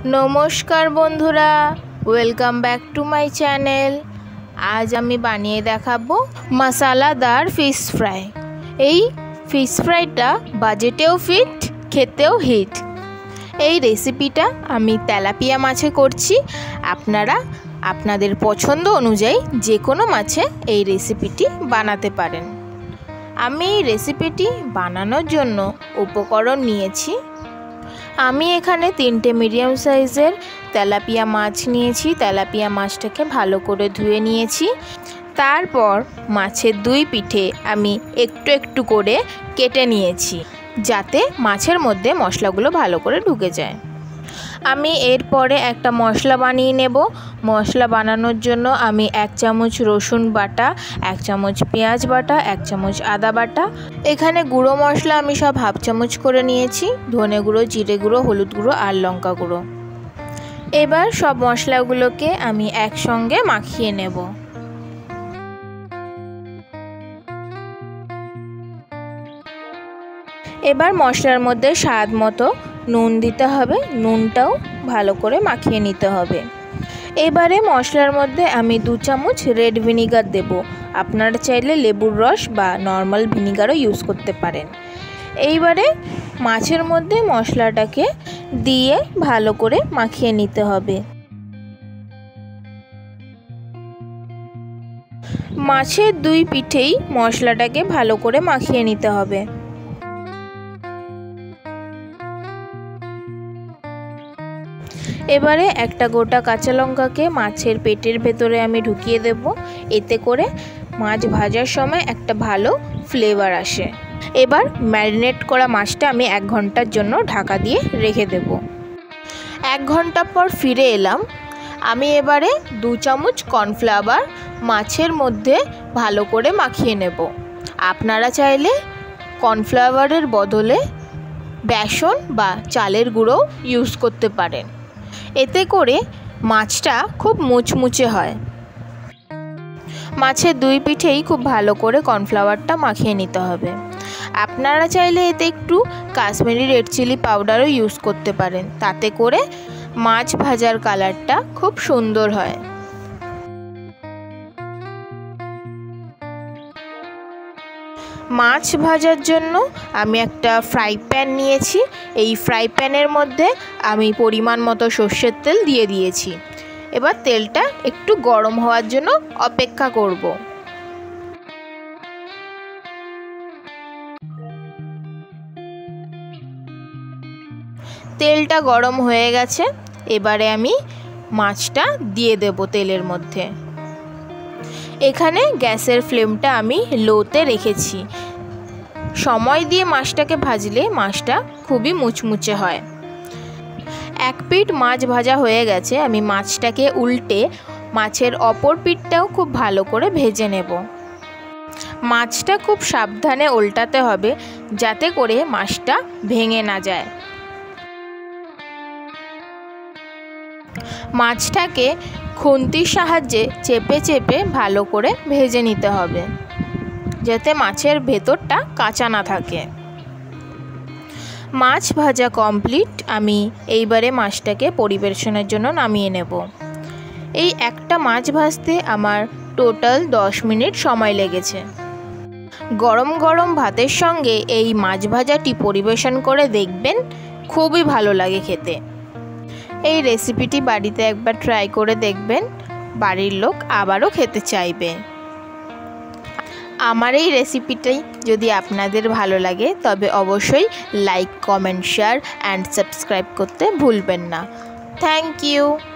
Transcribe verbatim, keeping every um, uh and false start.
नमस्कार बंधुरा welcome back to my channel. आज आमी बानिए देखाबो मसालादार फिश फ्राई। এই फिश फ्राইটা বাজেটেও ফিট খেতেও হিট। এই রেসিপিটা আমি তেলাপিয়া মাছে করছি। আপনারা আপনাদের পছন্দ অনুযায়ী যে কোনো মাছে এই রেসিপিটি বানাতে পারেন। আমি এই রেসিপিটি বানানোর জন্য উপকরণ নিয়েছি। আমি এখানে তিনটে মিডিয়াম সাইজের তেলাপিয়া মাছ নিয়েছি। তেলাপিয়া মাছটাকে ভালো করে ধুয়ে নিয়েছি। তারপর মাছের দুই পিঠে আমি একটু একটু করে কেটে নিয়েছি যাতে মাছের মধ্যে মশলাগুলো ভালো করে ঢুকে যায়। আমি এরপরে একটা মশলা বানিয়ে নেব। মশলা বানানোর জন্য আমি এক চামচ রসুন বাটা, এক চামচ পেঁয়াজ বাটা, এক চামচ আদা বাটা, এখানে গুঁড়ো মশলা আমি সব হাফ চামচ করে নিয়েছি, ধনে গুঁড়ো, জিরে গুঁড়ো, হলুদ গুঁড়ো আর লঙ্কা গুঁড়ো। এবার সব মশলাগুলোকে আমি একসঙ্গে মাখিয়ে নেব। এবার মশলার মধ্যে স্বাদ মতো নুন দিতে হবে। নুনটাও ভালো করে মাখিয়ে নিতে হবে। এবারে মশলার মধ্যে আমি দু চামচ রেড ভিনিগার দেব। আপনারা চাইলে লেবুর রস বা নর্মাল ভিনিগারও ইউজ করতে পারেন। এইবারে মাছের মধ্যে মশলাটাকে দিয়ে ভালো করে মাখিয়ে নিতে হবে। মাছের দুই পিঠেই মশলাটাকে ভালো করে মাখিয়ে নিতে হবে। এবারে একটা গোটা কাঁচা লঙ্কাকে মাছের পেটের ভেতরে আমি ঢুকিয়ে দেব। এতে করে মাছ ভাজার সময় একটা ভালো ফ্লেভার আসে। এবার ম্যারিনেট করা মাছটা আমি এক ঘন্টার জন্য ঢাকা দিয়ে রেখে দেব। এক ঘন্টা পর ফিরে এলাম। আমি এবারে দু চামচ কর্নফ্লাওয়ার মাছের মধ্যে ভালো করে মাখিয়ে নেব। আপনারা চাইলে কর্নফ্লাওয়ারের বদলে বেসন বা চালের গুঁড়ো ইউজ করতে পারেন। এতে করে মাছটা খুব মুচমুচে হয়। মাছের দুই পিঠেই খুব ভালো করে কর্নফ্লাওয়ারটা মাখিয়ে নিতে হবে। আপনারা চাইলে এতে একটু কাশ্মীরি রেড চিলি পাউডারও ইউজ করতে পারেন। তাতে করে মাছ ভাজার কালারটা খুব সুন্দর হয়। মাছ ভাজার জন্য আমি একটা ফ্রাই প্যান নিয়েছি। এই ফ্রাই প্যানের মধ্যে আমি পরিমাণ মতো সর্ষের তেল দিয়ে দিয়েছি। এবার তেলটা একটু গরম হওয়ার জন্য অপেক্ষা করব। তেলটা গরম হয়ে গেছে। এবারে আমি মাছটা দিয়ে দেব তেলের মধ্যে। এখানে গ্যাসের ফ্লেমটা আমি লোতে রেখেছি। সময় দিয়ে মাছটাকে ভাজলে মাছটা খুবই মুচমুচে হয়। এক পিঠ মাছ ভাজা হয়ে গেছে। আমি মাছটাকে উল্টে মাছের অপর পিঠটাও খুব ভালো করে ভেজে নেব। মাছটা খুব সাবধানে উল্টাতে হবে যাতে করে মাছটা ভেঙে না যায়। মাছটাকে খুন্তির সাহায্যে চেপে চেপে ভালো করে ভেজে নিতে হবে যাতে মাছের ভেতরটা কাঁচা না থাকে। মাছ ভাজা কমপ্লিট। আমি এইবারে মাছটাকে পরিবেশনের জন্য নামিয়ে নেব। এই একটা মাছ ভাজতে আমার টোটাল দশ মিনিট সময় লেগেছে। গরম গরম ভাতের সঙ্গে এই মাছ ভাজাটি পরিবেশন করে দেখবেন, খুবই ভালো লাগে খেতে। এই রেসিপিটি বাড়িতে একবার ট্রাই করে দেখবেন, বাড়ির লোক আবারও খেতে চাইবে। আমার এই রেসিপিটাই যদি আপনাদের ভালো লাগে তবে অবশ্যই like, comment, share and subscribe করতে ভুলবেন না। Thank you.